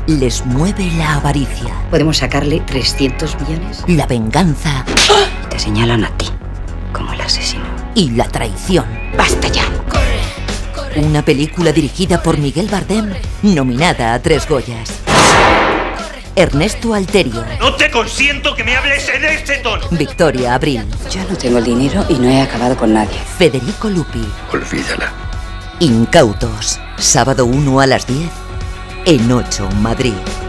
Les mueve la avaricia. Podemos sacarle 300 millones. La venganza. Te señalan a ti como el asesino. Y la traición. ¡Basta ya! Una película dirigida por Miguel Bardem, nominada a 3 Goyas. Ernesto Alterio. No te consiento que me hables en este tono. Victoria Abril. Yo no tengo el dinero y no he acabado con nadie. Federico Lupi. Olvídala. Incautos. Sábado 1 a las 10. En 8 Madrid.